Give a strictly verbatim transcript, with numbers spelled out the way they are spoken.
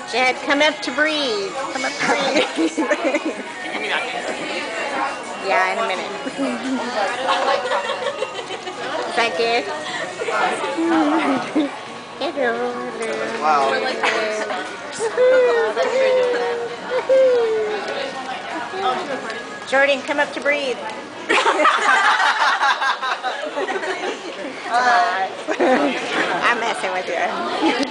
Jed, come up to breathe. Come up to breathe. Yeah, in a minute. Is that good? Hello, hello. Wow. Jordan, come up to breathe. I'm messing with you.